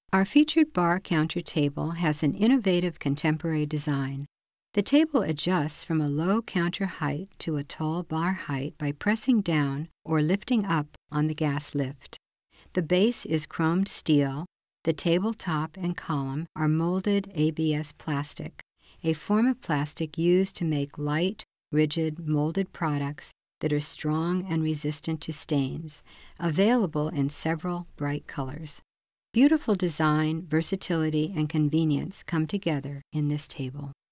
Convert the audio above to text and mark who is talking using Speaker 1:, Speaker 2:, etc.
Speaker 1: Our featured bar counter table has an innovative contemporary design. The table adjusts from a low counter height to a tall bar height by pressing down or lifting up on the gas lift. The base is chromed steel. The tabletop and column are molded ABS plastic, a form of plastic used to make light, rigid, molded products that are strong and resistant to stains, available in several bright colors. Beautiful design, versatility, and convenience come together in this table.